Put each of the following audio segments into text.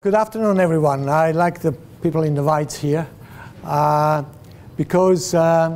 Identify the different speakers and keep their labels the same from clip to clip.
Speaker 1: Good afternoon, everyone. I like the people in the whites here because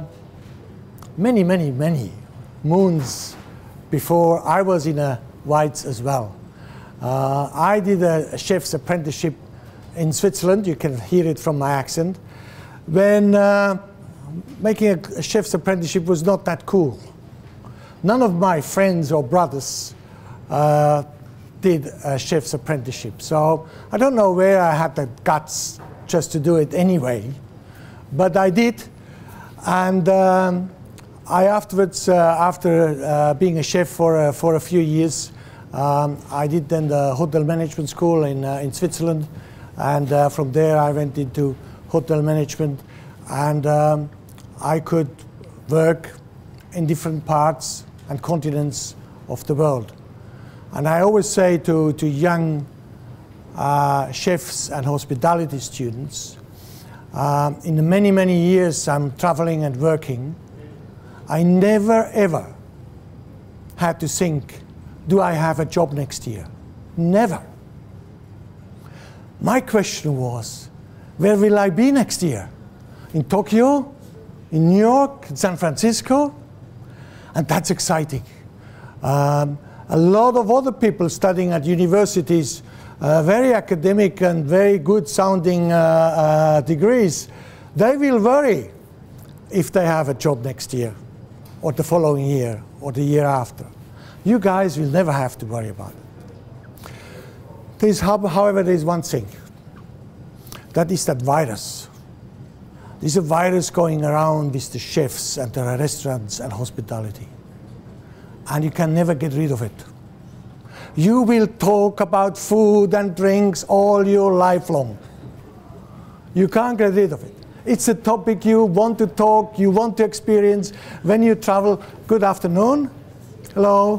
Speaker 1: many moons before I was in a whites as well. I did a chef's apprenticeship in Switzerland. You can hear it from my accent. When making a chef's apprenticeship was not that cool. None of my friends or brothers did a chef's apprenticeship. So I don't know where I had the guts just to do it anyway, but I did. And I afterwards, after being a chef for a few years, I did then the hotel management school in Switzerland, and from there I went into hotel management, and I could work in different parts and continents of the world. And I always say to young chefs and hospitality students, in the many years I'm traveling and working, I never ever had to think, do I have a job next year? Never. My question was, where will I be next year? In Tokyo? In New York? In San Francisco? And that's exciting. A lot of other people studying at universities, very academic and very good sounding degrees, they will worry if they have a job next year or the following year or the year after. You guys will never have to worry about it. However, there is one thing. That is that virus. There's a virus going around with the chefs and the restaurants and hospitality. And you can never get rid of it. You will talk about food and drinks all your life long. You can't get rid of it. It's a topic you want to talk, you want to experience when you travel. Good afternoon. Hello.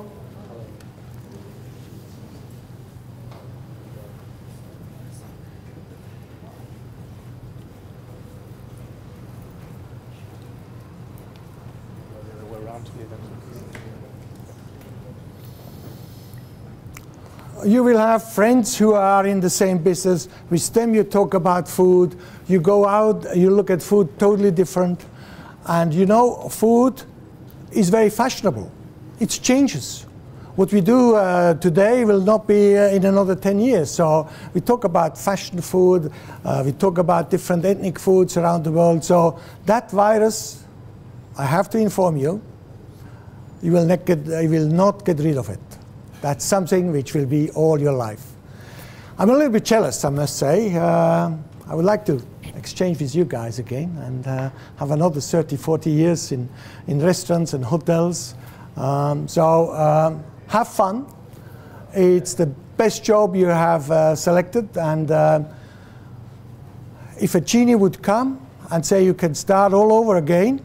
Speaker 1: You will have friends who are in the same business. With them you talk about food. You go out, you look at food totally different. And you know, food is very fashionable. It changes. What we do today will not be in another 10 years. So we talk about fashion food. We talk about different ethnic foods around the world. So that virus, I have to inform you, you will not get rid of it. That's something which will be all your life. I'm a little bit jealous, I must say. I would like to exchange with you guys again and have another 30, 40 years in restaurants and hotels. So have fun. It's the best job you have selected. And if a genie would come and say you can start all over again,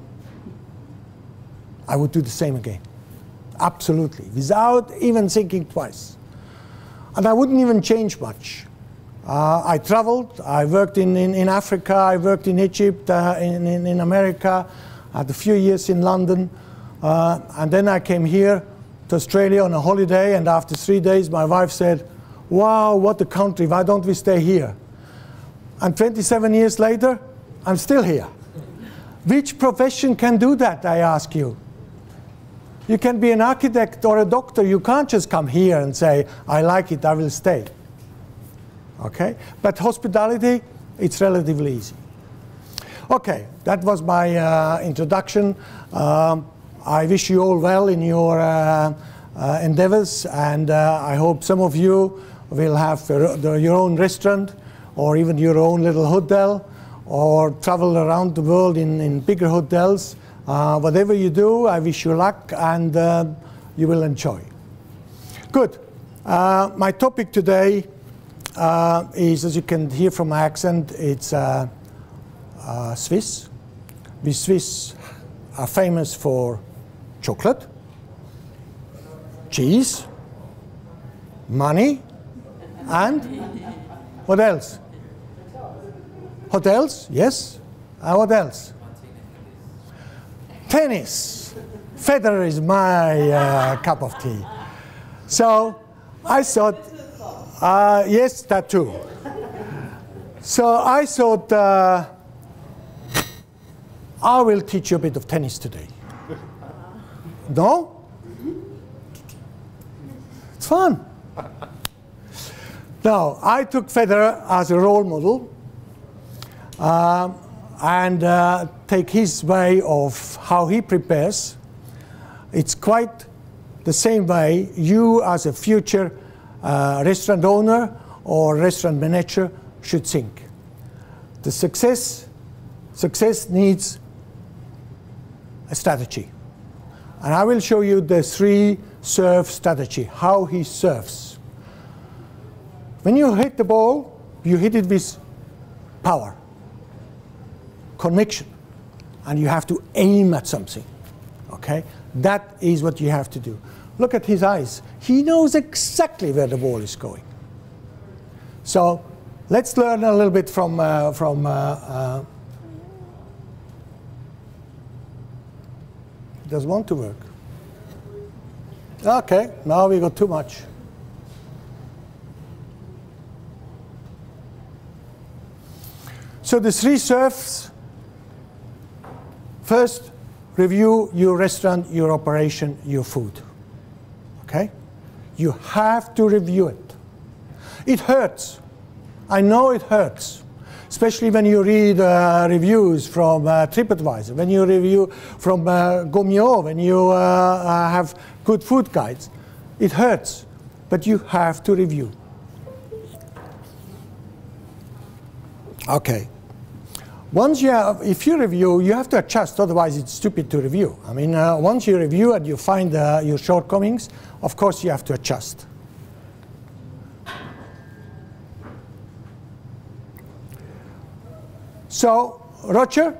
Speaker 1: I would do the same again. Absolutely, without even thinking twice. And I wouldn't even change much. I traveled, I worked in Africa, I worked in Egypt, in America, I had a few years in London, and then I came here to Australia on a holiday, and after 3 days my wife said, wow, what a country, why don't we stay here? And 27 years later, I'm still here. Which profession can do that, I ask you? You can be an architect or a doctor. You can't just come here and say, I like it, I will stay. Okay? But hospitality, it's relatively easy. Okay, that was my introduction. I wish you all well in your endeavors, and I hope some of you will have your own restaurant or even your own little hotel or travel around the world in bigger hotels. Whatever you do, I wish you luck, and you will enjoy. Good. My topic today is, as you can hear from my accent, it's Swiss. We Swiss are famous for chocolate, cheese, money, and what else? Hotels, yes. What else? Tennis. Federer is my cup of tea. So I thought, yes, that too. So I thought I will teach you a bit of tennis today. No? It's fun. Now, I took Federer as a role model and take his way of how he prepares. It's quite the same way you as a future restaurant owner or restaurant manager should think. The success needs a strategy. And I will show you the 3 serve strategy, how he serves. When you hit the ball, you hit it with power, conviction, and you have to aim at something. Okay? That is what you have to do. Look at his eyes. He knows exactly where the ball is going. So let's learn a little bit from it does want to work. Okay, now we got too much. So the 3 serves. First, review your restaurant, your operation, your food. Okay? You have to review it. It hurts. I know it hurts, especially when you read reviews from TripAdvisor, when you review from Gault&Millau, when you have good food guides. It hurts, but you have to review. Okay. Once you have, if you review, you have to adjust, otherwise it's stupid to review. I mean, once you review and you find your shortcomings, of course you have to adjust. So, Roger,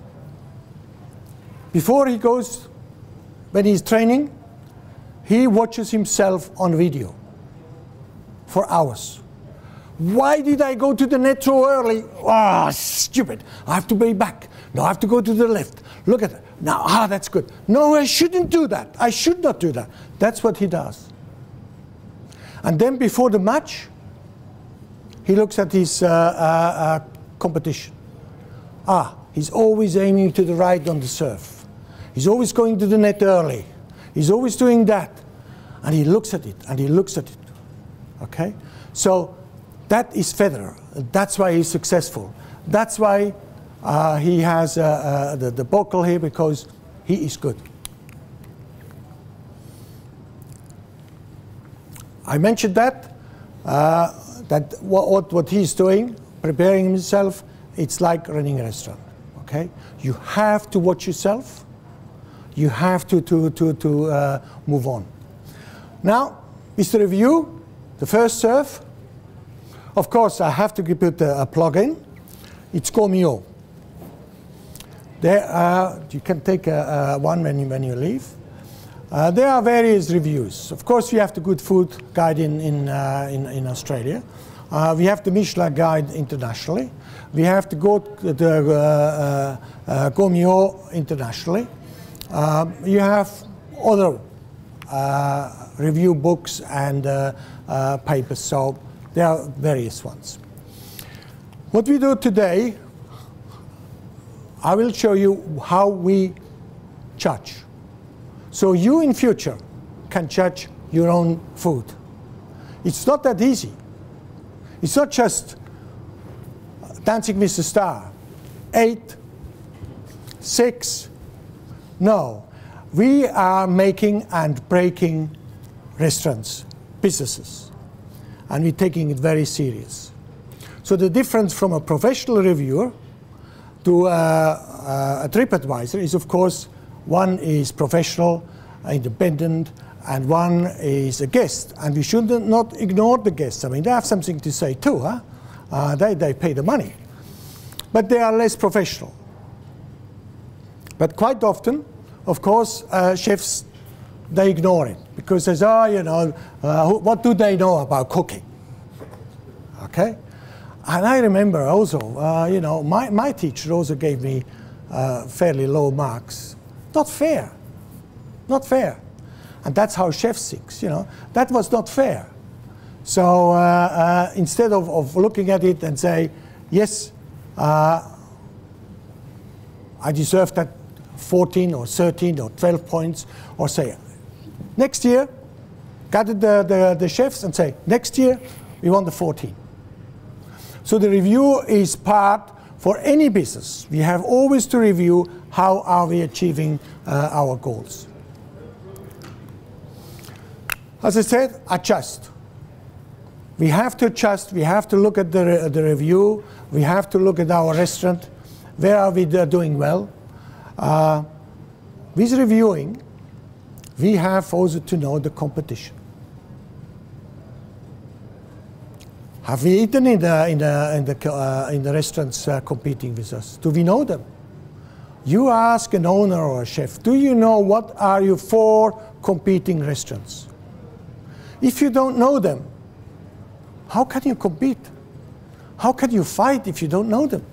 Speaker 1: before he goes, when he's training, he watches himself on video for hours. Why did I go to the net so early? Ah, stupid. I have to be back. No, I have to go to the left. Look at that. Now, that's good. No, I shouldn't do that. I should not do that. That's what he does. And then before the match, he looks at his competition. He's always aiming to the right on the serve. He's always going to the net early. He's always doing that. And he looks at it, and he looks at it. Okay? So that is Federer. That's why he's successful. That's why he has the buckle here, because he is good. I mentioned that what he's doing, preparing himself, it's like running a restaurant. Okay, you have to watch yourself. You have to move on. Now, with the review, the first serve. Of course, I have to put a plug-in. It's Gault&Millau. There, you can take one when you leave. There are various reviews. Of course, we have the Good Food Guide in Australia. We have the Michelin Guide internationally. We have the Gault&Millau internationally. You have other review books and papers, so there are various ones. What we do today, I will show you how we judge. So you in future can judge your own food. It's not that easy. It's not just Dancing with the Star. 8, 6. No. We are making and breaking restaurants, businesses. And we're taking it very serious. So the difference from a professional reviewer to a TripAdvisor is, of course, one is professional, independent, and one is a guest. And we should not ignore the guests. I mean, they have something to say too, huh? They pay the money. But they are less professional. But quite often, of course, chefs, they ignore it. Because they say, oh, you know, what do they know about cooking? Okay? And I remember also, you know, my teacher also gave me fairly low marks. Not fair. Not fair. And that's how chefs think, you know. That was not fair. So instead of looking at it and say, yes, I deserve that 14 or 13 or 12 points, or say, next year, gather the chefs and say, next year, we want the 14. So the review is part for any business. We have always to review how are we achieving our goals. As I said, adjust. We have to adjust. We have to look at the review. We have to look at our restaurant. Where are we doing well? With reviewing, we have also to know the competition. Have we eaten in the restaurants competing with us? Do we know them? You ask an owner or a chef, do you know what are your 4 competing restaurants? If you don't know them, how can you compete? How can you fight if you don't know them?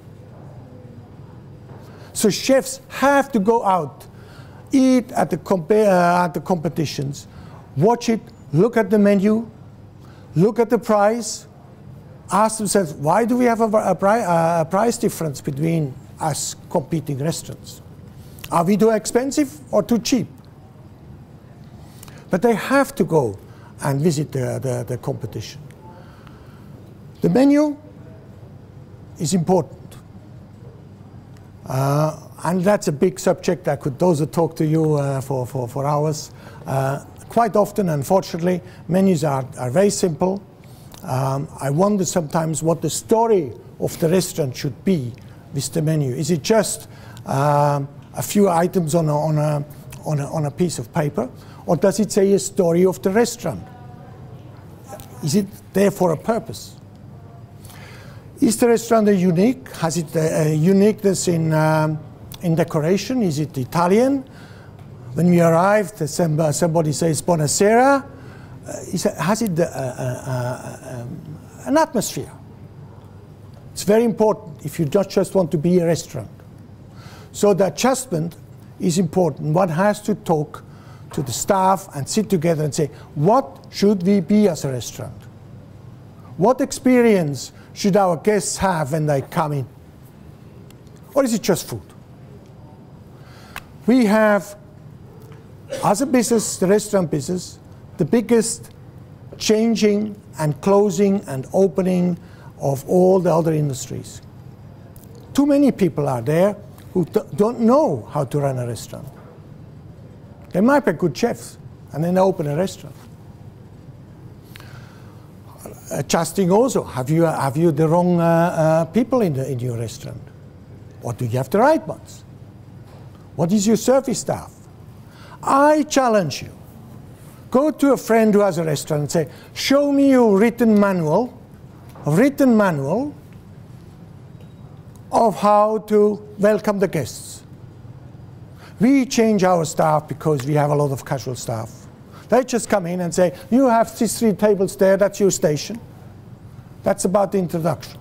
Speaker 1: So chefs have to go out, eat at the competitions, watch it, look at the menu, look at the price, ask themselves, why do we have a price difference between us competing restaurants? Are we too expensive or too cheap? But they have to go and visit the competition. The menu is important. And that's a big subject. I could also talk to you for hours. Quite often, unfortunately, menus are very simple. I wonder sometimes what the story of the restaurant should be with the menu. Is it just a few items on a piece of paper, or does it say a story of the restaurant? Is it there for a purpose? Is the restaurant unique? Has it a uniqueness in decoration? Is it Italian? When we arrived, somebody says Buonasera. Has it an atmosphere? It's very important if you don't just want to be a restaurant. So the adjustment is important. One has to talk to the staff and sit together and say, what should we be as a restaurant? What experience should our guests have when they come in? Or is it just food? We have, as a business, the restaurant business, the biggest changing and closing and opening of all the other industries. Too many people are there who don't know how to run a restaurant. They might be good chefs, and then they open a restaurant. Adjusting also, have you the wrong people in your restaurant? Or do you have the right ones? What is your service staff? I challenge you. Go to a friend who has a restaurant and say, show me your written manual of how to welcome the guests. We change our staff because we have a lot of casual staff. They just come in and say, you have these 3 tables there, that's your station. That's about the introduction.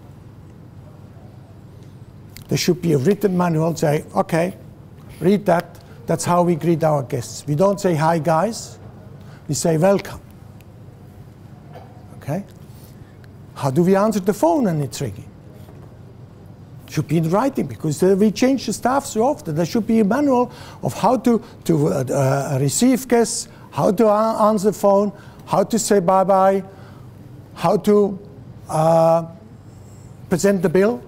Speaker 1: There should be a written manual, say, okay, read that. That's how we greet our guests. We don't say, hi guys. We say, welcome. Okay? How do we answer the phone when it's ringing? It should be in writing, because we change the staff so often. There should be a manual of how to receive guests, how to answer the phone, how to say bye-bye, how to present the bill.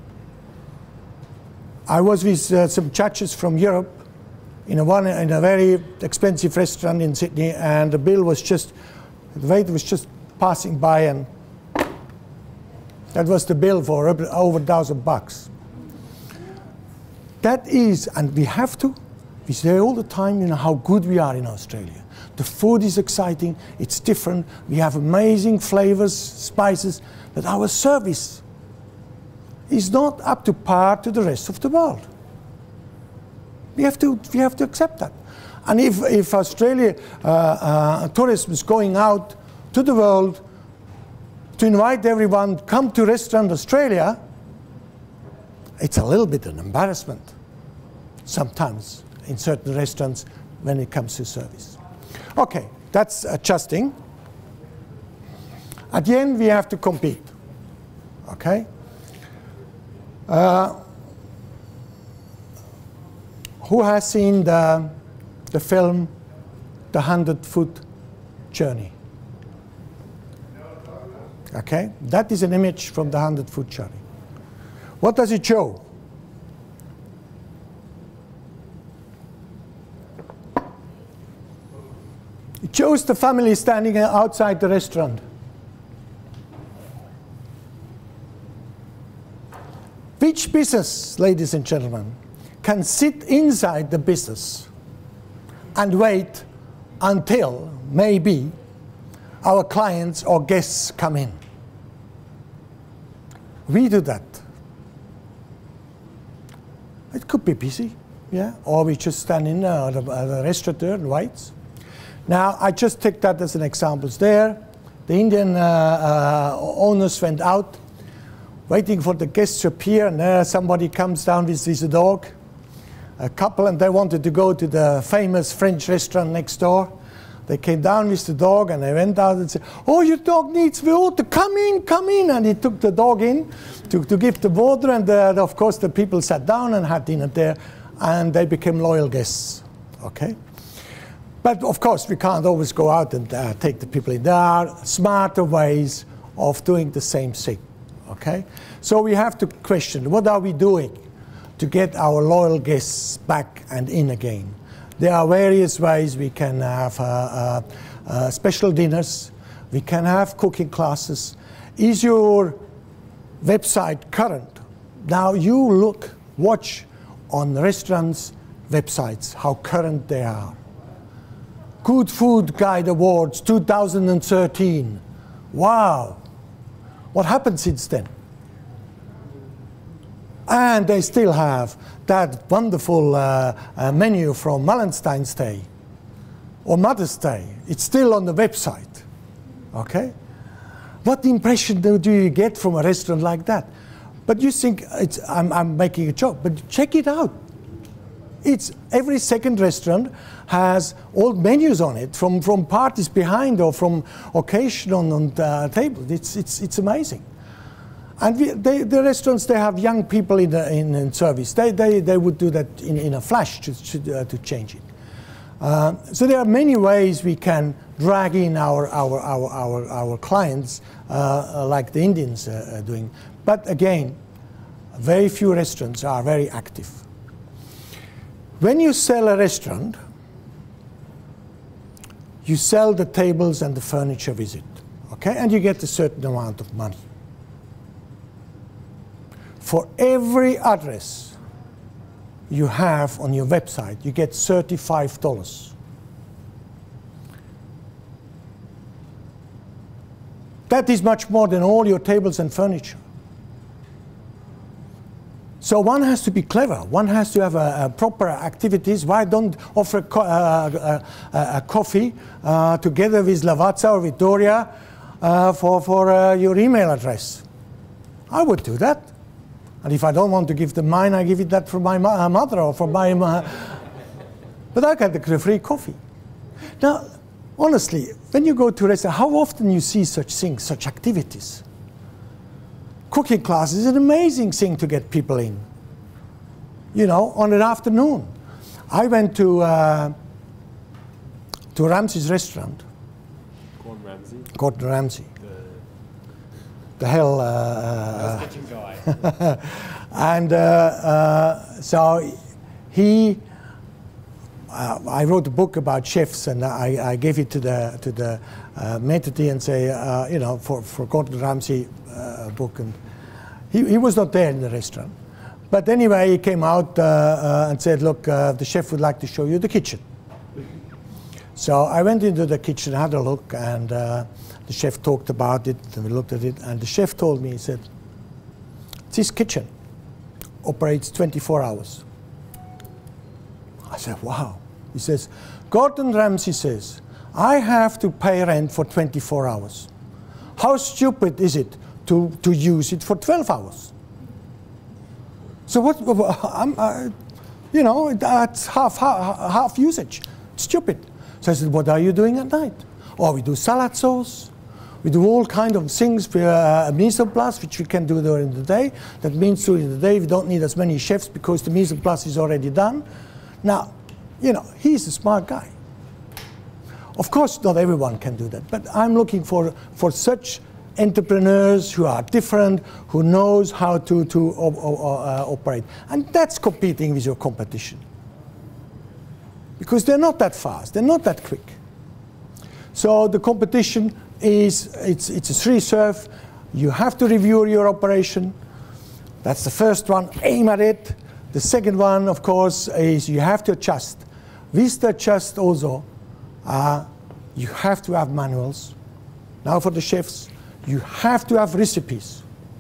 Speaker 1: I was with some judges from Europe in a very expensive restaurant in Sydney, and the bill was just, the waiter was just passing by, and that was the bill for over $1,000. That is, and we say all the time, you know, how good we are in Australia. The food is exciting, it's different, we have amazing flavors, spices, but our service is not up to par to the rest of the world. We have to accept that. And if Australia tourism is going out to the world to invite everyone, come to Restaurant Australia, it's a little bit an embarrassment sometimes in certain restaurants when it comes to service. Okay, that's adjusting. At the end, we have to compete. Okay? Who has seen the film The 100-Foot Journey? Okay, that is an image from the 100-foot journey. What does it show? It shows the family standing outside the restaurant. Which business, ladies and gentlemen, can sit inside the business and wait until maybe our clients or guests come in? We do that. It could be busy, yeah, or we just stand in at the restaurateur and waits. Now, I just take that as an example there. The Indian owners went out, waiting for the guests to appear, and there somebody comes down with a dog, a couple, and they wanted to go to the famous French restaurant next door. They came down with the dog, and they went out and said, "Oh, your dog needs water, come in, come in." And he took the dog in to give the water, and of course the people sat down and had dinner there, and they became loyal guests, okay? But of course, we can't always go out and take the people in. There are smarter ways of doing the same thing, okay? So we have to question, what are we doing to get our loyal guests back and in again? There are various ways. We can have special dinners. We can have cooking classes. Is your website current? Now you watch on restaurants' websites how current they are. Good Food Guide Awards 2013. Wow. What happened since then? And they still have that wonderful menu from Valentine's Day or Mother's Day. It's still on the website, okay? What impression do you get from a restaurant like that? But you think, I'm making a joke, but check it out. It's every second restaurant has old menus on it from parties behind or from occasion on the table. It's amazing. And the restaurants, they have young people in service. They would do that in a flash to change it. So there are many ways we can drag in our clients, like the Indians are doing. But again, very few restaurants are very active. When you sell a restaurant, you sell the tables and the furniture with it, okay? And you get a certain amount of money. For every address you have on your website, you get $35. That is much more than all your tables and furniture. So one has to be clever. One has to have proper activities. Why don't offer a coffee together with Lavazza or Vittoria for your email address? I would do that. And if I don't want to give them mine, I give it that from my mother or from my... But I get the free coffee. Now, honestly, when you go to a restaurant, how often you see such things, such activities? Cooking class is an amazing thing to get people in, you know, on an afternoon. I went to Ramsay's restaurant.
Speaker 2: Gordon Ramsay?
Speaker 1: Gordon Ramsay. The hell...
Speaker 2: kitchen guy.
Speaker 1: And so I wrote a book about chefs, and I gave it to the entity and say, you know, for Gordon Ramsay book, and he was not there in the restaurant. But anyway, he came out and said, look, the chef would like to show you the kitchen. So I went into the kitchen, had a look, and the chef talked about it, and we looked at it, and the chef told me, he said, this kitchen operates 24 hours. I said, wow. He says, Gordon Ramsay says, I have to pay rent for 24 hours. How stupid is it to use it for 12 hours? So what, you know, that's half usage. Stupid. So I said, what are you doing at night? Oh, we do salad sauce. We do all kinds of things for mise en place, which we can do during the day. That means during the day we don't need as many chefs because the mise en place is already done. Now, you know, he's a smart guy. Of course, not everyone can do that, but I'm looking for such entrepreneurs who are different, who knows how to operate. And that's competing with your competition. Because they're not that fast, they're not that quick. So the competition is, it's a three-serve. You have to review your operation. That's the first one, aim at it. The second one, of course, is you have to adjust. With the adjust also, you have to have manuals. Now for the chefs, you have to have recipes.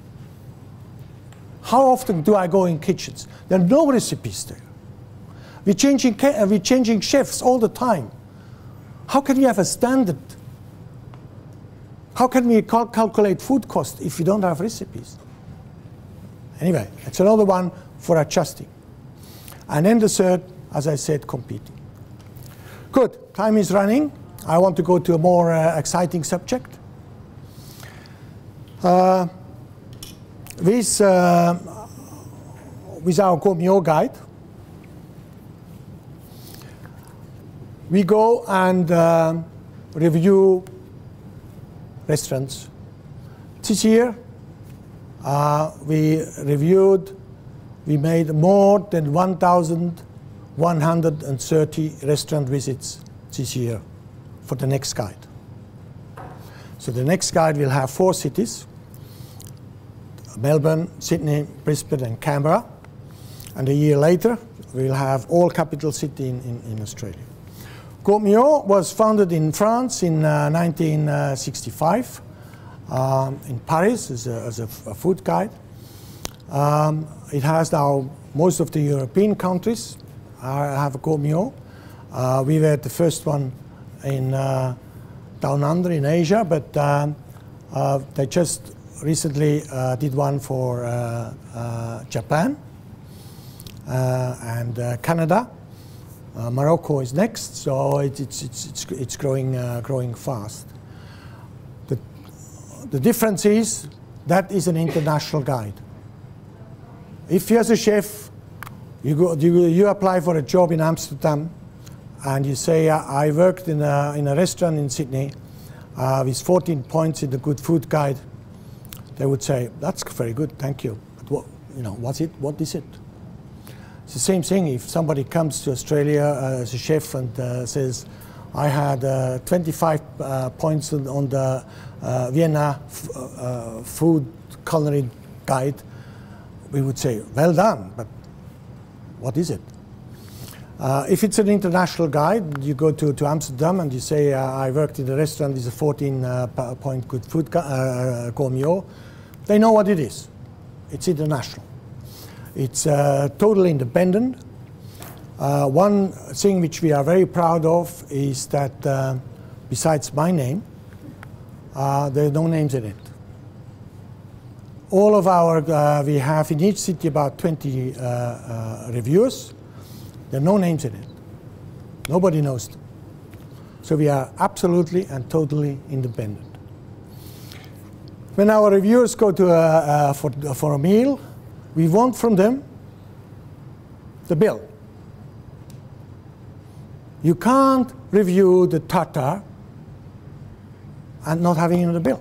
Speaker 1: How often do I go in kitchens? There are no recipes there. We're changing chefs all the time. How can we have a standard? How can we calculate food cost if you don't have recipes? Anyway, it's another one for adjusting. And then the third, as I said, competing. Good, time is running. I want to go to a more exciting subject. With our Gault&Millau guide, we go and review restaurants. This year, we made more than 1,130 restaurant visits this year for the next guide. So the next guide will have 4 cities: Melbourne, Sydney, Brisbane, and Canberra. And a year later, we'll have all capital cities in Australia. Gault&Millau was founded in France in 1965, in Paris as a food guide. It has now most of the European countries have a Gault&Millau. We were the first one in down under in Asia, but they just recently did one for Japan and Canada. Morocco is next, so it's growing fast. The difference is that is an international guide. If you as a chef, you apply for a job in Amsterdam, and you say, I worked in a restaurant in Sydney with 14 points in the Good Food Guide, they would say, that's very good, thank you. But what is it? It's the same thing if somebody comes to Australia as a chef and says, I had 25 points on the Vienna food culinary guide. We would say, well done, but what is it? If it's an international guide, you go to Amsterdam and you say, I worked in a restaurant with a 14-point Good Food Gault&Millau. They know what it is. It's international. It's totally independent. One thing which we are very proud of is that besides my name, there are no names in it. All of our, we have in each city about 20 reviewers. There are no names in it. Nobody knows them. So we are absolutely and totally independent. When our reviewers go to for a meal, we want from them the bill. You can't review the tartar and not having it in the bill.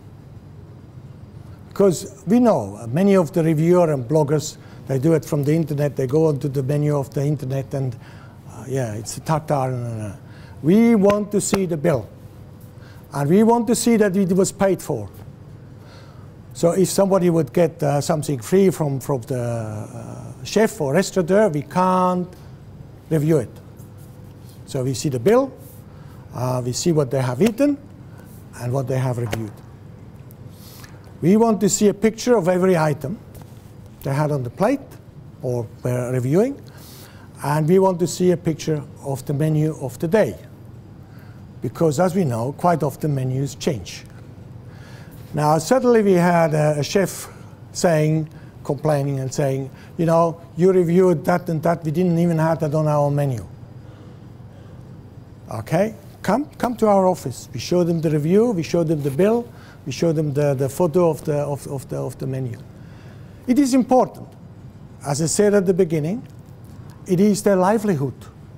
Speaker 1: Because we know many of the reviewers and bloggers, they do it from the internet. They go onto the menu of the internet and, yeah, it's a tartar. We want to see the bill. And we want to see that it was paid for. So if somebody would get something free from the chef or restaurateur, we can't review it. So we see the bill, we see what they have eaten, and what they have reviewed. We want to see a picture of every item they had on the plate or were reviewing, and we want to see a picture of the menu of the day. Because as we know, quite often menus change. Now, suddenly we had a chef complaining and saying, you know, you reviewed that and that, we didn't even have that on our menu. Okay, come to our office. We show them the review, we show them the bill, we show them the photo of the menu. It is important. As I said at the beginning, it is their livelihood.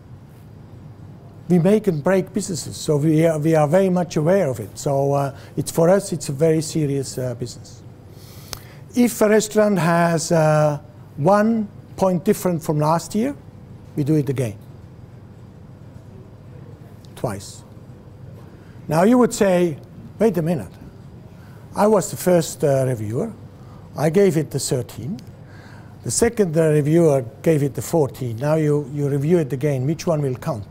Speaker 1: We make and break businesses, so we are very much aware of it. So it's, for us, it's a very serious business. If a restaurant has 1 point different from last year, we do it again. Twice. Now you would say, wait a minute. I was the first reviewer. I gave it the 13. The second reviewer gave it the 14. Now you review it again. Which one will count?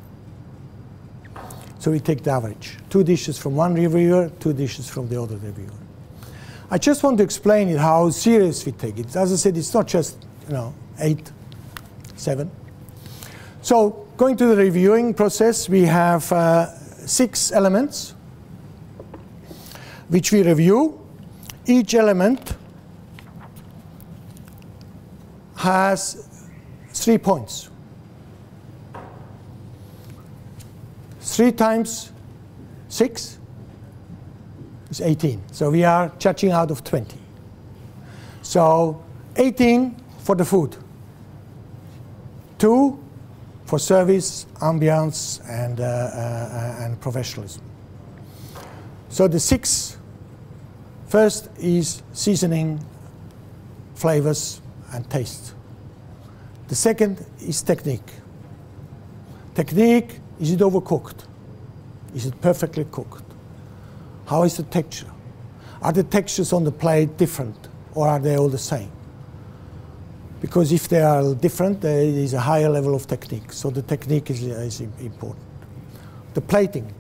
Speaker 1: So we take the average. 2 dishes from one reviewer, 2 dishes from the other reviewer. I just want to explain it, how serious we take it. As I said, it's not just 8, 7. So going to the reviewing process, we have 6 elements which we review. Each element has 3 points. 3 times 6 is 18. So we are judging out of 20. So 18 for the food. 2 for service, ambience, and professionalism. So the 6 first is seasoning, flavors, and taste. The second is technique. Technique, is it overcooked? Is it perfectly cooked? How is the texture? Are the textures on the plate different, or are they all the same? Because if they are different, there is a higher level of technique. So the technique is important. The plating.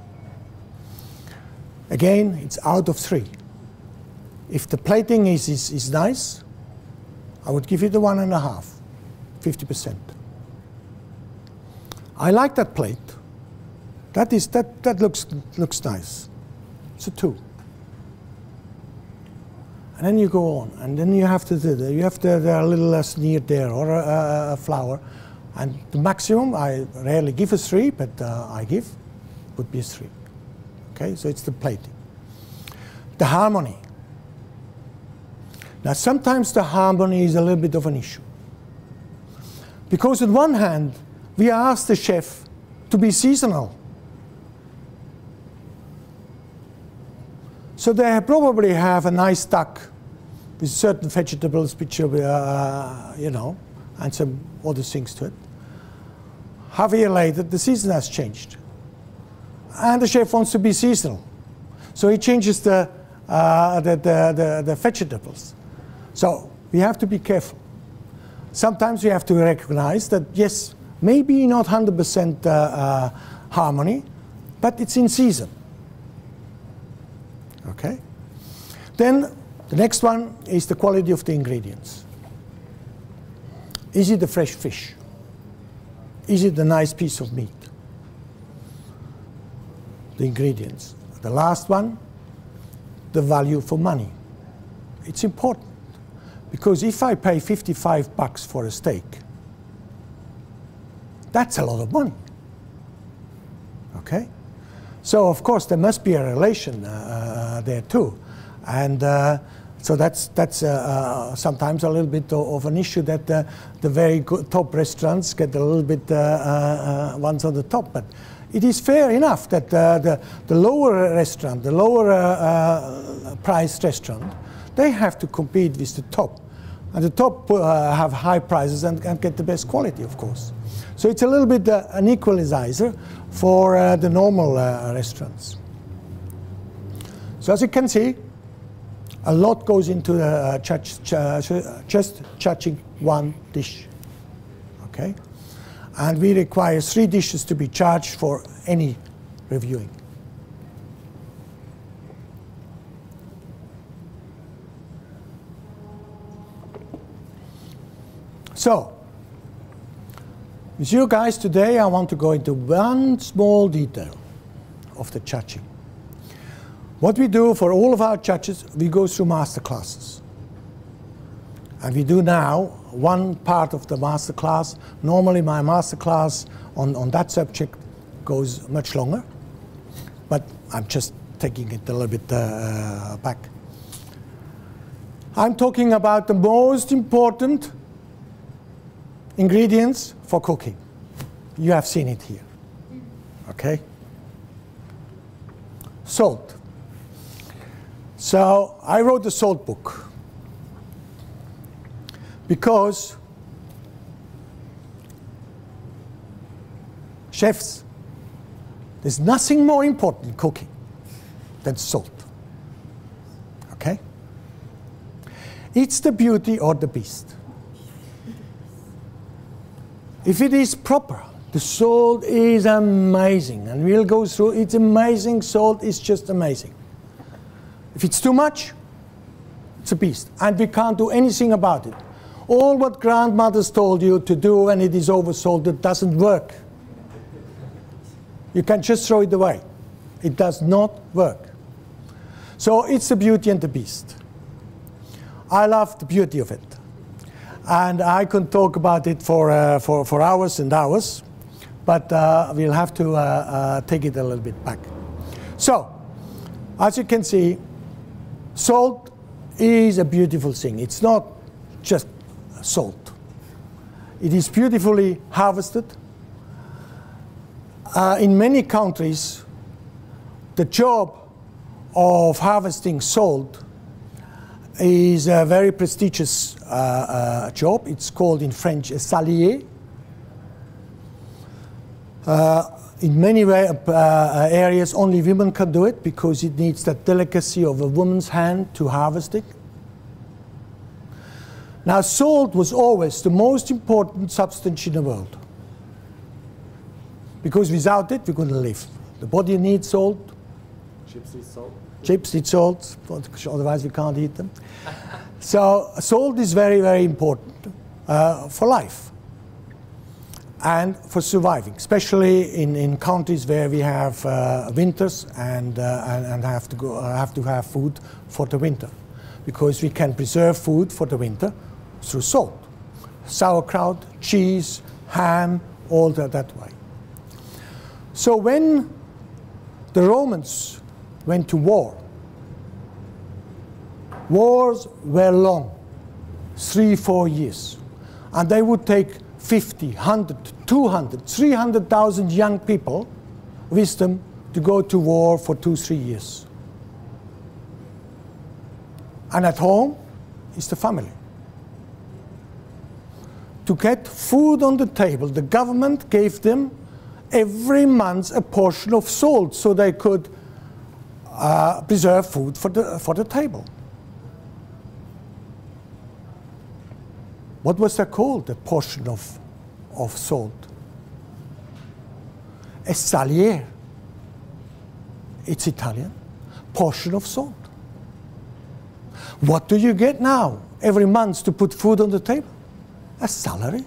Speaker 1: Again, it's out of 3. If the plating is nice, I would give it a 1.5, 50%. I like that plate. That looks nice. It's a 2. And then you go on, and then you have to do that. You have to a little sneer there, or a flower. And the maximum, I rarely give a 3, but I give, would be a 3. Okay, so it's the plating. The harmony. Now, sometimes the harmony is a little bit of an issue. Because on one hand, we ask the chef to be seasonal. So they probably have a nice duck with certain vegetables, which are, and some other things to it. Half a year later, the season has changed. And the chef wants to be seasonal. So he changes the vegetables. So we have to be careful. Sometimes we have to recognize that, yes, maybe not 100% harmony, but it's in season. Okay? Then the next one is the quality of the ingredients. Is it a fresh fish? Is it a nice piece of meat? The ingredients. The last one, the value for money. It's important, because if I pay $55 for a steak, that's a lot of money. Okay? So of course there must be a relation there too, and so that's sometimes a little bit of an issue, that the very good top restaurants get a little bit ones on the top. But it is fair enough that the lower restaurant, the lower priced restaurant, they have to compete with the top, and the top have high prices and get the best quality, of course. So it's a little bit an equalizer for the normal restaurants. So as you can see, a lot goes into just judging one dish. Okay? And we require 3 dishes to be charged for any reviewing. So, with you guys today, I want to go into one small detail of the judging. What we do for all of our judges, we go through master classes. And we do now one part of the master class. Normally my master class on that subject goes much longer, but I'm just taking it a little bit back. I'm talking about the most important ingredients for cooking. You have seen it here, okay? Salt. So I wrote the salt book because chefs, there's nothing more important in cooking than salt, okay? It's the beauty or the beast. If it is proper, the salt is amazing, and we'll go through, it's amazing, salt is just amazing. If it's too much, it's a beast, and we can't do anything about it. All what grandmothers told you to do when it is over-salted doesn't work. You can just throw it away. It does not work. So it's the beauty and the beast. I love the beauty of it. And I could talk about it for hours and hours, but we'll have to take it a little bit back. So, as you can see, salt is a beautiful thing. It's not just salt. It is beautifully harvested. In many countries, the job of harvesting salt is a very prestigious job. It's called in French a salier. In many areas, only women can do it because it needs that delicacy of a woman's hand to harvest it. Now, salt was always the most important substance in the world because without it, we couldn't live. The body needs salt.
Speaker 2: Chips need salt.
Speaker 1: Chips need salt, otherwise we can't eat them. So salt is very, very important for life and for surviving, especially in countries where we have winters and have to have food for the winter, because we can preserve food for the winter through salt. Sauerkraut, cheese, ham, all that way. So when the Romans went to war, wars were long, 3-4 years. And they would take 50, 100, 200, 300,000 young people with them to go to war for 2-3 years. And at home is the family. To get food on the table, the government gave them every month a portion of salt so they could preserve food for the table. What was that called, the portion of salt? A salier. It's Italian. Portion of salt. What do you get now every month to put food on the table? A salary.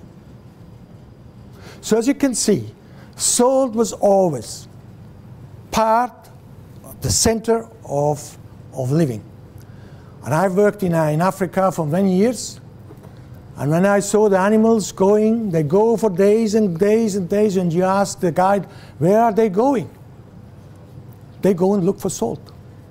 Speaker 1: So as you can see, salt was always part, the center of living. And I've worked in Africa for many years. And when I saw the animals going, they go for days and days and days, and you ask the guide, where are they going? They go and look for salt.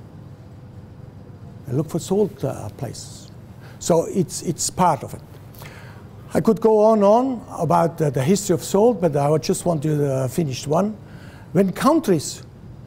Speaker 1: They look for salt places. So it's part of it. I could go on about the history of salt, but I would just want to finish one. When countries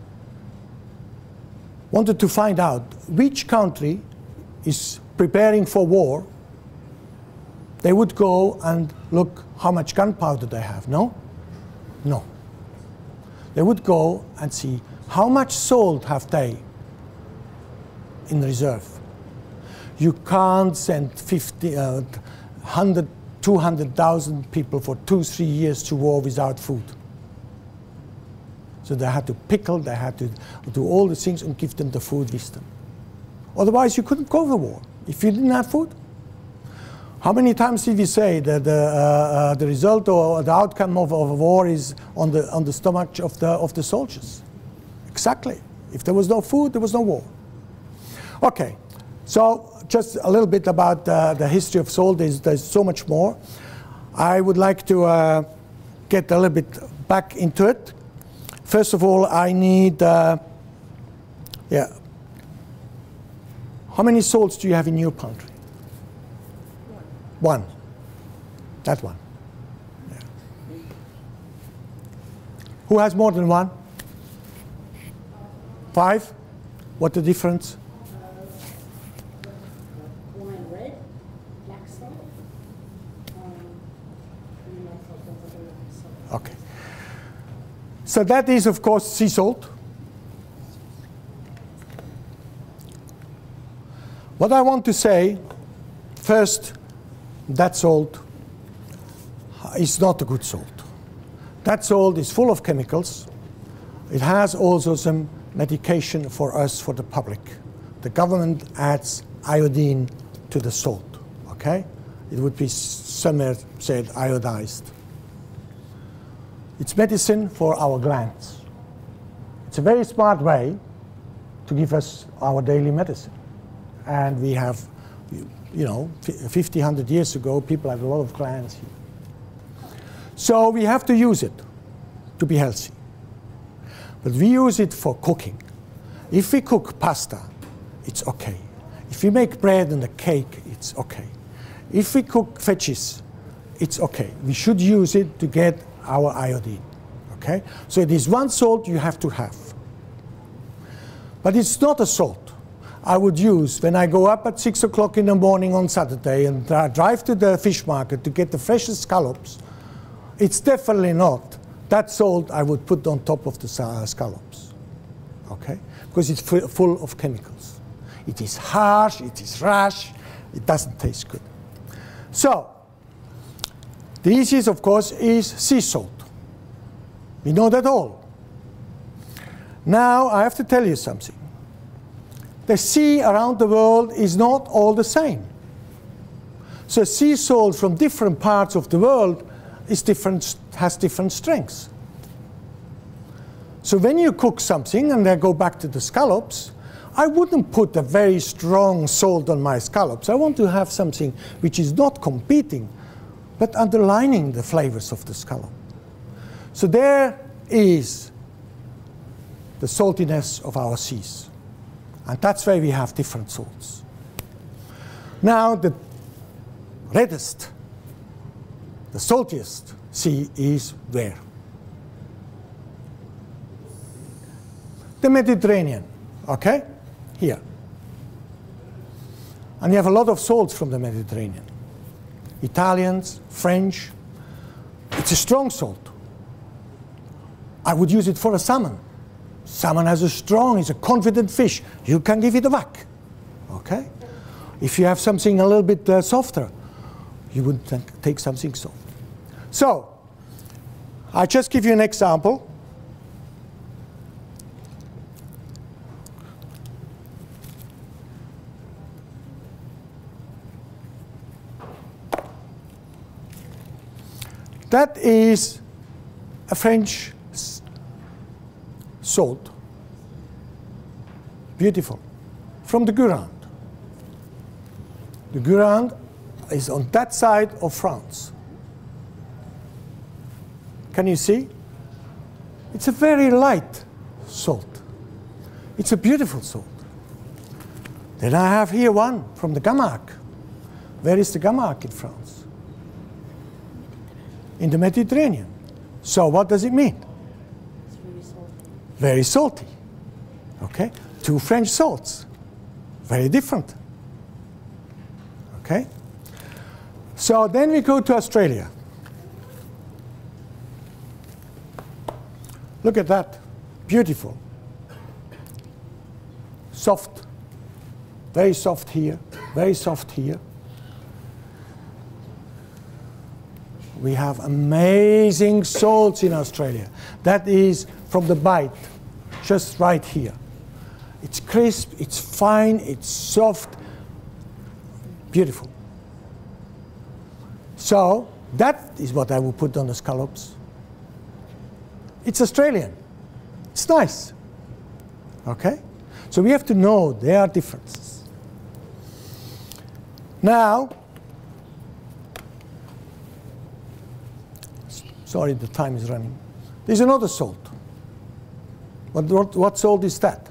Speaker 1: wanted to find out which country is preparing for war, they would go and look how much gunpowder they have. No? No. They would go and see how much salt have they in reserve. You can't send 50, 100, 200,000 people for 2-3 years to war without food. So they had to pickle, they had to do all the things and give them the food with them. Otherwise you couldn't go to war if you didn't have food. How many times did we say that the result or the outcome of a war is on the stomach of the soldiers? Exactly. If there was no food, there was no war. Okay, so just a little bit about the history of salt. There's so much more. I would like to get a little bit back into it. First of all, I need, yeah. How many salts do you have in your pantry? One. That one. Yeah. Who has more than one? 5? What the difference?
Speaker 3: One red, black salt.
Speaker 1: Okay. So that is, of course, sea salt. What I want to say, first, that salt is not a good salt. That salt is full of chemicals. It has also some medication for us, for the public. The government adds iodine to the salt, okay? It would be somewhere said iodized. It's medicine for our glands. It's a very smart way to give us our daily medicine. And we have, you know, 50, 100 years ago, people had a lot of glands here. So we have to use it to be healthy. But we use it for cooking. If we cook pasta, it's okay. If we make bread and a cake, it's okay. If we cook veggies, it's okay. We should use it to get our iodine, okay? So it is one salt you have to have. But it's not a salt I would use when I go up at 6 o'clock in the morning on Saturday and drive to the fish market to get the freshest scallops. It's definitely not that salt I would put on top of the scallops, okay? Because it's full of chemicals. It is harsh, it is rash, it doesn't taste good. So, the easiest, of course, is sea salt. We know that all. Now, I have to tell you something. The sea around the world is not all the same. So sea salt from different parts of the world is different, has different strengths. So when you cook something, and I go back to the scallops, I wouldn't put a very strong salt on my scallops. I want to have something which is not competing, but underlining the flavors of the scallop. So there is the saltiness of our seas. And that's why we have different salts. Now, the reddest, the saltiest sea is where? The Mediterranean, okay? Here. And you have a lot of salts from the Mediterranean. Italians, French. It's a strong salt. I would use it for a salmon. Salmon has a strong, it's a confident fish. You can give it a whack, okay? If you have something a little bit softer, you would take something soft. So, I just give you an example. That is a French salt. Beautiful. From the Gironde. The Gironde is on that side of France. Can you see? It's a very light salt. It's a beautiful salt. Then I have here one from the Camargue. Where is the Camargue in France? In the Mediterranean. So what does it mean?
Speaker 3: It's very salty.
Speaker 1: Very salty. Okay? Two French salts. Very different. Okay? So then we go to Australia. Look at that. Beautiful. Soft. Very soft here. Very soft here. We have amazing salts in Australia. That is from the Bight, just right here. It's crisp, it's fine, it's soft, beautiful. So that is what I will put on the scallops. It's Australian. It's nice. Okay? So we have to know there are differences. Now, sorry, the time is running. There's another salt. What salt is that?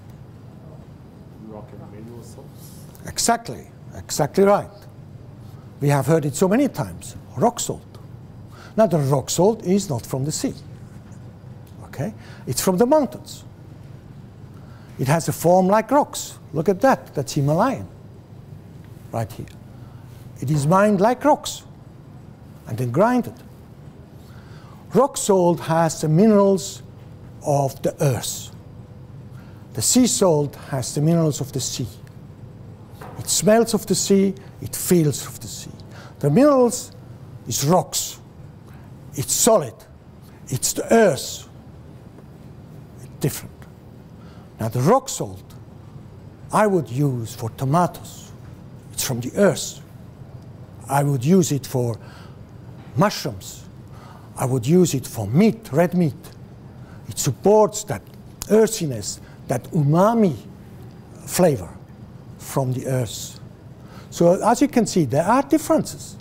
Speaker 2: Rock and mineral salts.
Speaker 1: Exactly, exactly right. We have heard it so many times, rock salt. Now the rock salt is not from the sea, okay? It's from the mountains. It has a form like rocks. Look at that, that's Himalayan, right here. It is mined like rocks and then grinded. Rock salt has the minerals of the earth. The sea salt has the minerals of the sea. It smells of the sea, it feels of the sea. The minerals is rocks. It's solid. It's the earth. It's different. Now the rock salt I would use for tomatoes. It's from the earth. I would use it for mushrooms. I would use it for meat, red meat. It supports that earthiness, that umami flavor from the earth. So as you can see, there are differences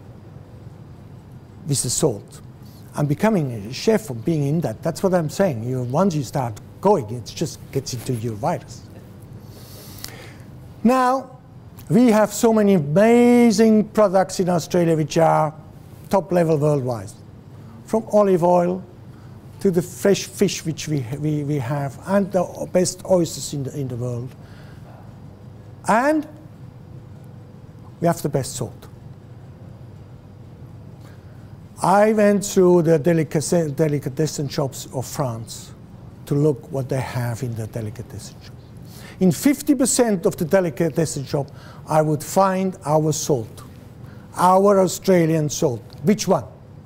Speaker 1: with the salt. I'm becoming a chef from being in that. That's what I'm saying. Once you start going, it just gets into your virus. Now, we have so many amazing products in Australia which are top level worldwide. From olive oil to the fresh fish which we have, and the best oysters in the world. And we have the best salt. I went through the delicatessen shops of France to look what they have in the delicatessen shop. In 50% of the delicatessen shop, I would find our salt, our Australian salt. Which one?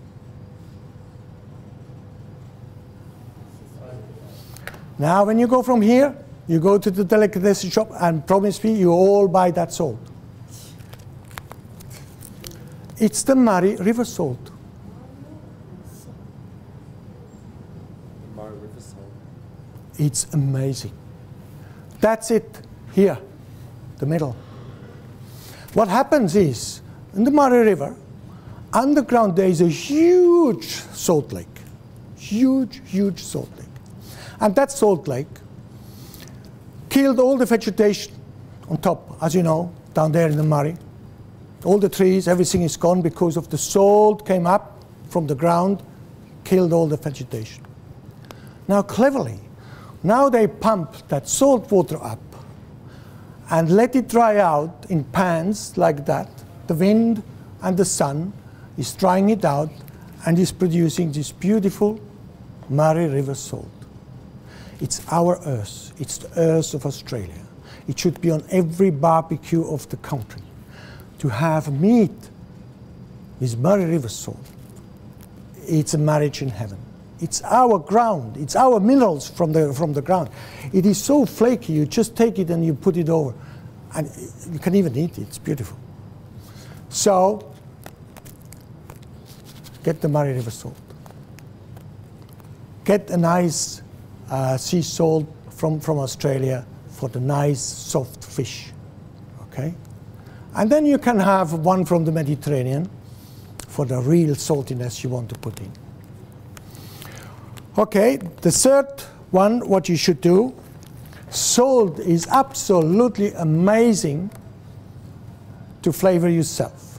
Speaker 1: Now, when you go from here, you go to the delicatessen shop and promise me you all buy that salt. It's the Murray River salt.
Speaker 2: Murray River salt.
Speaker 1: It's amazing. That's it here, the middle. What happens is, in the Murray River, underground there is a huge salt lake. Huge, huge salt lake. And that salt lake killed all the vegetation on top, as you know, down there in the Murray. All the trees, everything is gone because of the salt came up from the ground, killed all the vegetation. Now, cleverly, now they pump that salt water up and let it dry out in pans like that. The wind and the sun is drying it out and is producing this beautiful Murray River salt. It's our earth. It's the earth of Australia. It should be on every barbecue of the country. To have meat with Murray River salt, it's a marriage in heaven. It's our ground. It's our minerals from the ground. It is so flaky, you just take it and you put it over. And you can even eat it. It's beautiful. So, get the Murray River salt. Get a nice sea salt from Australia for the nice soft fish, okay? And then you can have one from the Mediterranean for the real saltiness you want to put in. Okay, the third one, what you should do, salt is absolutely amazing to flavor yourself.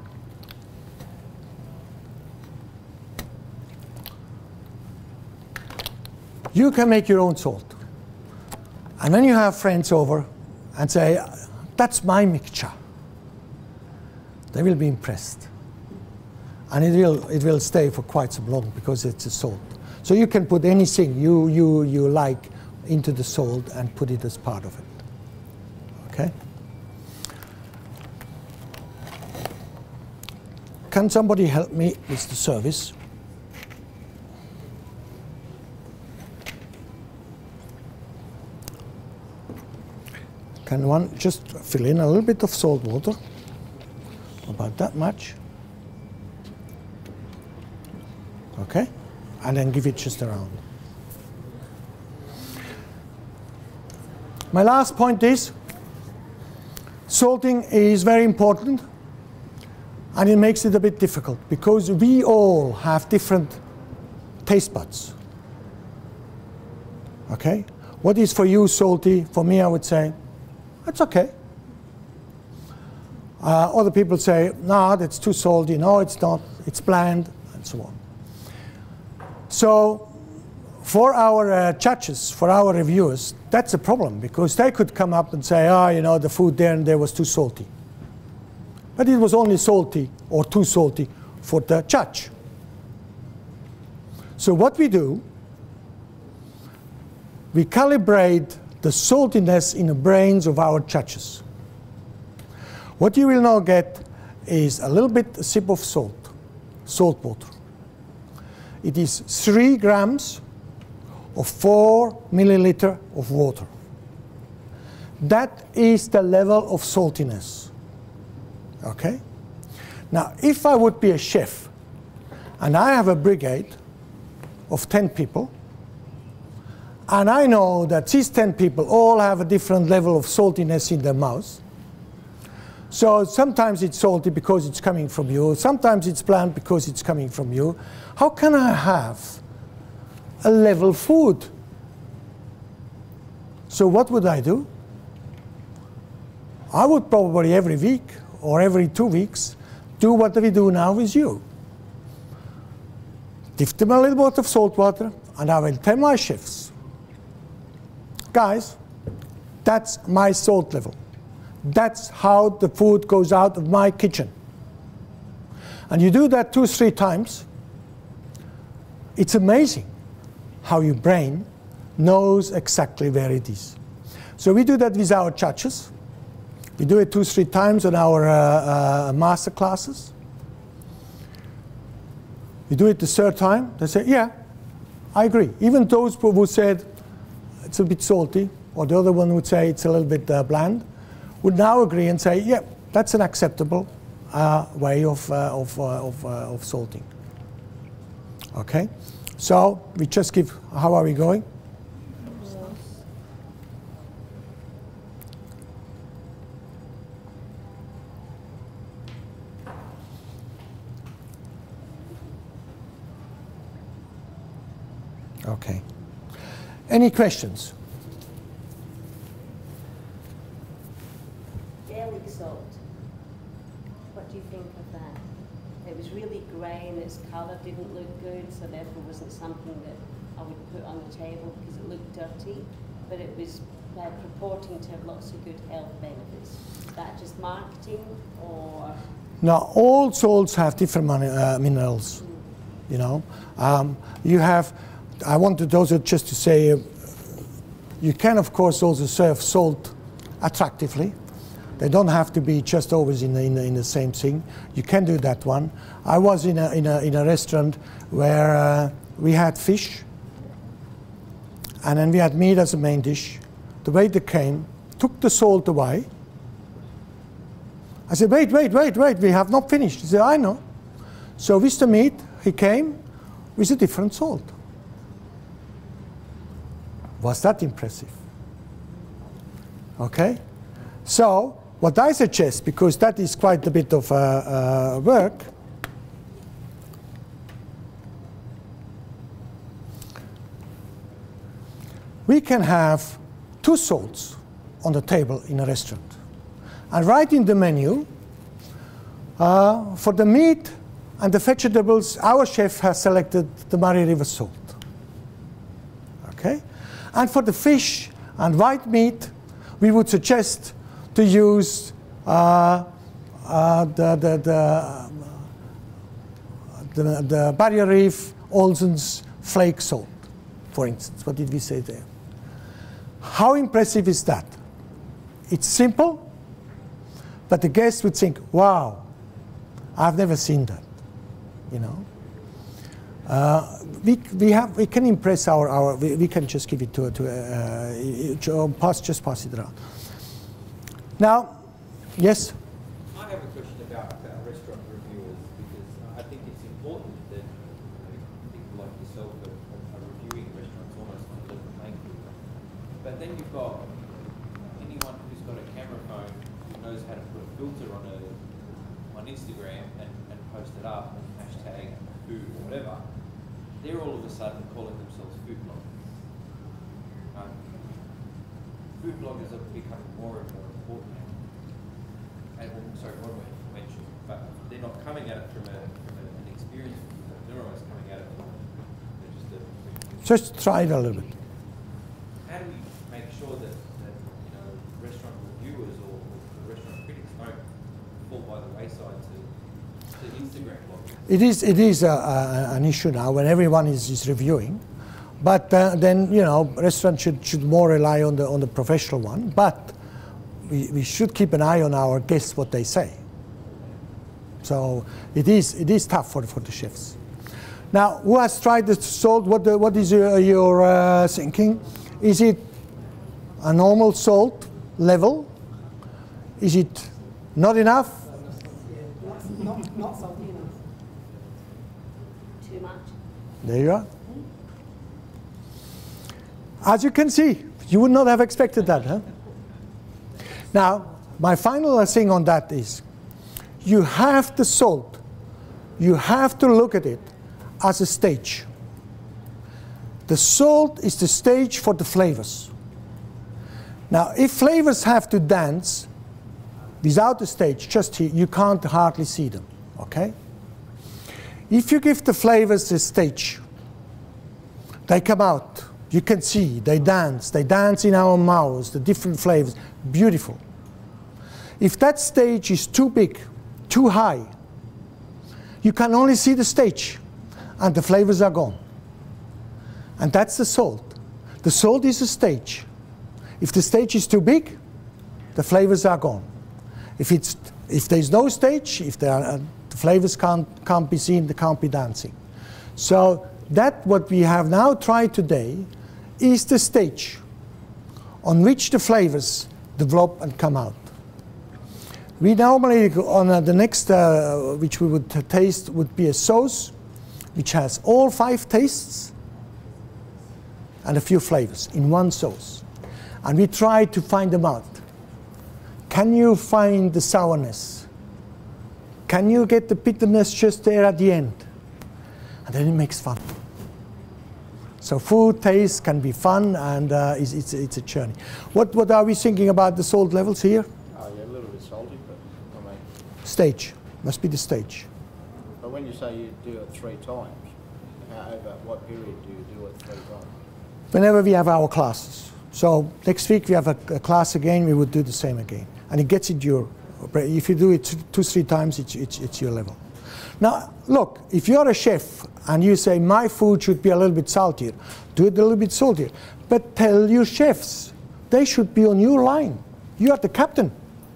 Speaker 1: You can make your own salt. And when you have friends over and say, that's my mixture, they will be impressed. And it will stay for quite some long because it's a salt. So you can put anything you like into the salt and put it as part of it. Okay? Can somebody help me with the service? Can one just fill in a little bit of salt water? About that much. Okay? And then give it just around. My last point is, salting is very important, and it makes it a bit difficult because we all have different taste buds. Okay? What is for you salty? For me, I would say, that's okay. Other people say, no, that's too salty. No, it's not. It's bland, and so on. So for our judges, for our reviewers, that's a problem, because they could come up and say, oh, you know, the food there and there was too salty. But it was only salty or too salty for the judge. So what we do, we calibrate the saltiness in the brains of our judges. What you will now get is a little bit a sip of salt water. It is 3 grams of 4 milliliter of water. That is the level of saltiness. Okay? Now, if I would be a chef and I have a brigade of 10 people, and I know that these 10 people all have a different level of saltiness in their mouth. So sometimes it's salty because it's coming from you, sometimes it's bland because it's coming from you. How can I have a level food? So what would I do? I would probably every week or every 2 weeks do what we do now with you. Give them a little bit of salt water, and I will tell my chefs, guys, that's my salt level. That's how the food goes out of my kitchen. And you do that 2 or 3 times, it's amazing how your brain knows exactly where it is. So we do that with our judges. We do it 2 or 3 times on our master classes. We do it the 3rd time, they say, yeah, I agree. Even those who said it's a bit salty, or the other one would say it's a little bit bland, would now agree and say, yeah, that's an acceptable way of salting. Okay? So we just give, how are we going? Okay. Any questions?
Speaker 3: Garlic salt. What do you think of that? It was really grey and its colour didn't look good, so therefore wasn't something that I would put on the table because it looked dirty, but it was purporting to have lots of good health benefits. Is that just marketing, or? No,
Speaker 1: all salts have different minerals, you know. You have, I wanted also just to say, you can of course also serve salt attractively. They don't have to be just always in the same thing. You can do that one. I was in a restaurant where we had fish, and then we had meat as a main dish. The waiter came, took the salt away. I said, wait, we have not finished. He said, I know. So with the meat, he came with a different salt. Was that impressive? Okay? So, what I suggest, because that is quite a bit of work, we can have 2 salts on the table in a restaurant. And right in the menu, for the meat and the vegetables, our chef has selected the Murray River salt. Okay? And for the fish and white meat, we would suggest to use the Barrier Reef Olsen's flake salt, for instance. What did we say there? How impressive is that? It's simple, but the guest would think, wow, I've never seen that, you know. We can impress we can just give it just pass it around. Now, yes?
Speaker 4: I have a question about restaurant reviewers, because I think it's important that people like yourself are reviewing restaurants almost on a level playing field. But then you've got anyone who's got a camera phone who knows how to put a filter on Instagram and post it up and hashtag food or whatever. They're all of a sudden calling themselves food bloggers. food bloggers are becoming more and more important. And sorry, one way to mention, but they're not coming at it from an experience. They're almost coming at it from
Speaker 1: just try it a little bit.
Speaker 4: How do we make sure that restaurant reviewers or restaurant critics don't fall by the wayside to Instagram bloggers? It is
Speaker 1: an issue now when everyone is reviewing. But then, restaurants should more rely on the professional one. But we should keep an eye on our guests, what they say. So it is tough for the chefs. Now, who has tried the salt? What is your thinking? Is it a normal salt level? Is it not enough?
Speaker 3: Not salty enough. Too much.
Speaker 1: There you are. As you can see, you would not have expected that, huh? Now, my final thing on that is, you have the salt. You have to look at it as a stage. The salt is the stage for the flavors. Now, if flavors have to dance without the stage, just here, you can't hardly see them, okay? If you give the flavors a stage, they come out. You can see, they dance in our mouths, the different flavors, beautiful. If that stage is too big, too high, you can only see the stage, and the flavors are gone. And that's the salt. The salt is a stage. If the stage is too big, the flavors are gone. If there's no stage, if the flavors can't be seen, they can't be dancing. So that what we have now tried today is the stage on which the flavors develop and come out. We normally, on the next, which we would taste, would be a sauce which has all 5 tastes and a few flavors in one sauce. And we try to find them out. Can you find the sourness? Can you get the bitterness just there at the end? And then it makes fun. So food taste can be fun, and it's a journey. What are we thinking about the salt levels here?
Speaker 2: Oh yeah, a little bit salty, but I mean.
Speaker 1: Stage. Must be the stage.
Speaker 2: But when you say you do it 3 times, over what period do you do it 3 times?
Speaker 1: Whenever we have our classes. So next week we have a class again, we would do the same again. And it gets it your, if you do it 2-3 times, it's your level. Now, look, if you're a chef and you say, my food should be a little bit saltier, do it a little bit saltier. But tell your chefs, they should be on your line. You are the captain.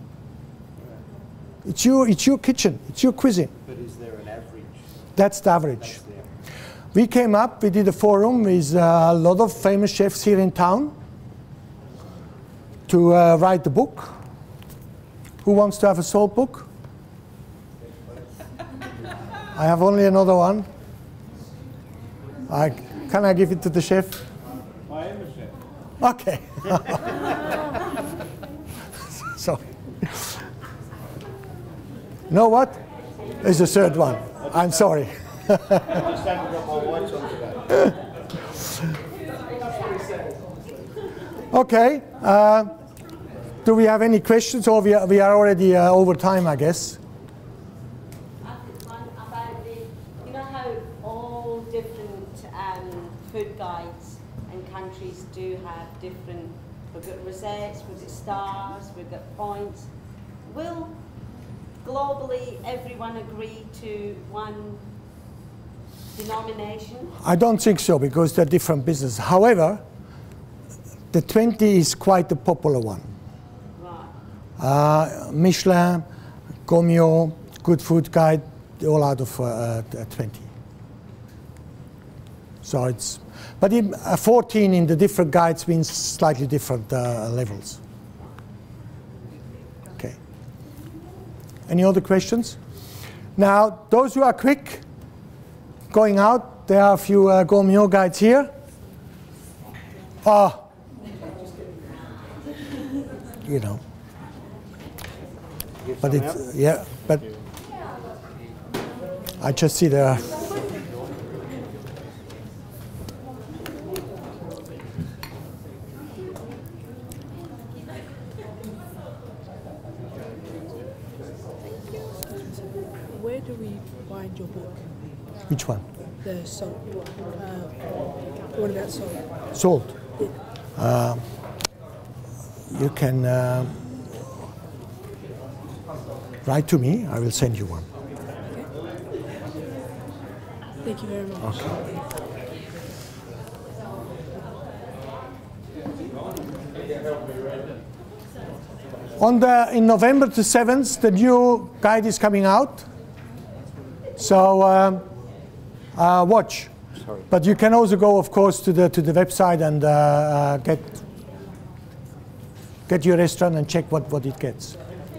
Speaker 1: It's your kitchen, it's your cuisine.
Speaker 2: But is there an average?
Speaker 1: That's the average. We came up, we did a forum with a lot of famous chefs here in town to write the book. Who wants to have a salt book? I have only another one. Can I give it to the chef?
Speaker 2: I am a chef.
Speaker 1: Okay. Sorry. You know what? There's a third one. I'm sorry.
Speaker 2: I just haven't got my whites on today.
Speaker 1: Okay. Do we have any questions, or we are already over time, I guess?
Speaker 3: You know how all different food guides and countries do have different, we've got rosettes, we've got stars, we've got points. Will globally everyone agree to one denomination?
Speaker 1: I don't think so, because they're different businesses. However, the 20 is quite a popular one.
Speaker 3: Right.
Speaker 1: Michelin, Gault&Millau, Good Food Guide, all out of 20. So it's, but 14 in the different guides means slightly different levels. Okay. Any other questions? Now, those who are quick, going out, there are a few Gault&Millau guides here. Oh, you know. But it's, yeah, but I just see the.
Speaker 5: do we find your book?
Speaker 1: Which one?
Speaker 5: The salt. What about salt?
Speaker 1: Salt.
Speaker 5: Yeah.
Speaker 1: You can write to me. I will send you one.
Speaker 5: Okay. Thank you very much.
Speaker 1: Okay. In November the 7th, the new guide is coming out. So watch.
Speaker 2: Sorry.
Speaker 1: But you can also go, of course, to the website and get your restaurant and check what it gets.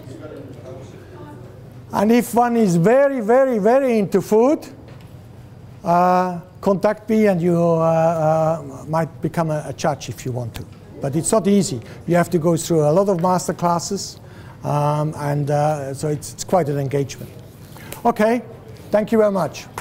Speaker 1: And if one is very, very, very into food, contact me and you might become a judge if you want to. But it's not easy. You have to go through a lot of master classes, so it's quite an engagement. Okay, thank you very much.